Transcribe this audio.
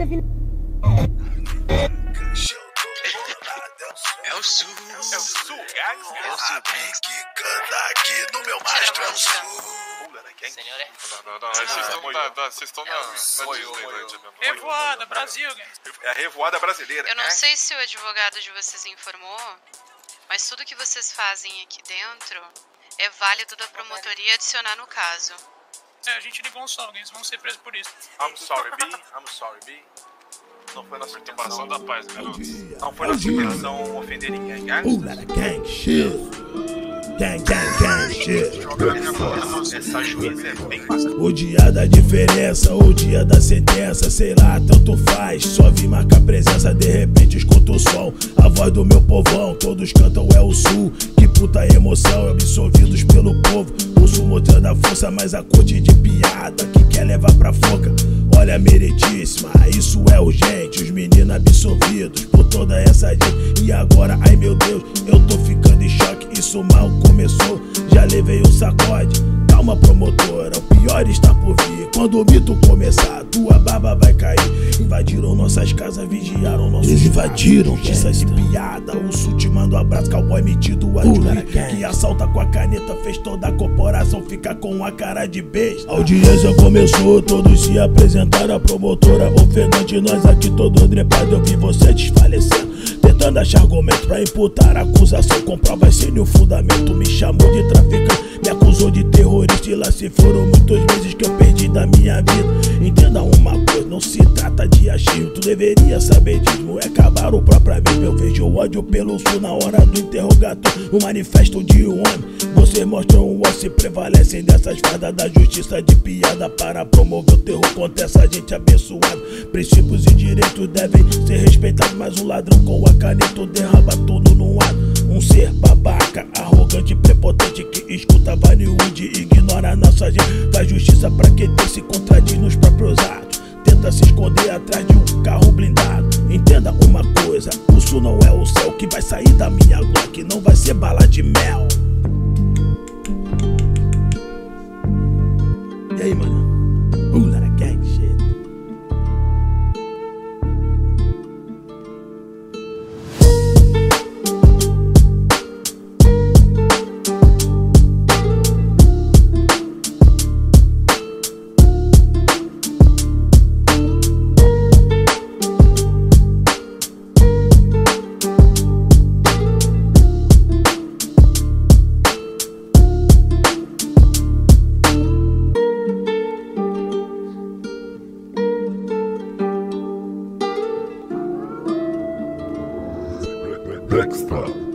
até final. É o Sul. É o Sul, gangsta. É o Sul, Que canta aqui no meu mastro é o Sul. Senhor é. Não, vocês estão na Disneylândia mesmo. Revoada, Brasil, é a revoada brasileira. Eu não sei se o advogado de vocês informou, mas tudo que vocês fazem aqui dentro é válido da promotoria adicionar no caso. A gente ligou um só, eles vão ser presos por isso. I'm sorry, B. Não foi nossa intenção da paz, garoto. Não foi nossa intenção ofender ninguém, Gang shit. Gang shit. Essa juíza é bem bacana. O dia da diferença, o dia da sentença, sei lá, tanto faz. Só vi marcar presença, de repente escuto o som. A voz do meu povão, todos cantam é o Sul. Que puta emoção, absolvidos pelo povo. O Sul mostrando a força, mas a corte de piada que quer levar pra foca. Olha, meritíssima, isso é urgente. Os meninos absolvidos por toda essa gente. E agora, ai meu Deus, eu tô ficando em choque. Isso mal começou, já levei um sacode. Calma, promotora, o pior está por vir. Quando o mito começar, tua baba vai cair. Invadiram nossas casas, vigiaram nossos. Eles invadiram, justiça de piada. O Sul te manda um abraço, cowboy metido a juiz. Que assalta com a caneta, fez toda a corporação ficar com a cara de besta. A audiência começou, todos se apresentaram. A promotora ofegante, nós aqui todo drepado. Eu vi você desfalecendo, tentando achar argumento pra imputar a acusação com provas sem nenhum fundamento. Me chamou de traficante, me acusou de terrorista. E lá se foram muitos meses que eu perdi da minha vida. Entenda uma coisa, não se trata de achismo. Tu deveria saber disso, é acabar o próprio amigo. Eu vejo o ódio pelo Sul na hora do interrogatório. No manifesto de um homem, vocês mostram o ódio, se prevalecem dessas fadas da justiça de piada para promover o terror contra essa gente abençoada. Princípios e direitos devem ser respeitados, mas um ladrão com a caneta derrama tudo no ar. Um ser babaca, arrogante, prepotente, que escuta Hollywood e ignora nossa gente. Faz justiça pra quem tem se contradiz nos próprios atos. Tenta se esconder atrás de um carro blindado. Entenda uma coisa, o Sul não é o céu. Que vai sair da minha Glock não vai ser bala de mel. E aí, mano? Lá gang shit. Extra.